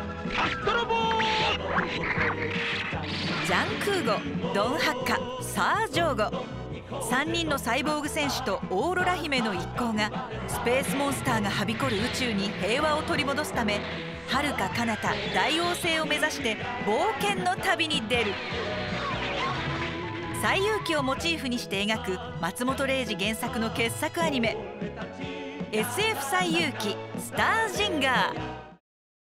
ジャン・クーゴ、ドン・ハッカ、サー・ジョーゴ、3人のサイボーグ戦士とオーロラ姫の一行がスペースモンスターがはびこる宇宙に平和を取り戻すため、遥か彼方大王星を目指して冒険の旅に出る。西遊記をモチーフにして描く松本零士原作の傑作アニメ SF 西遊記スタージンガー。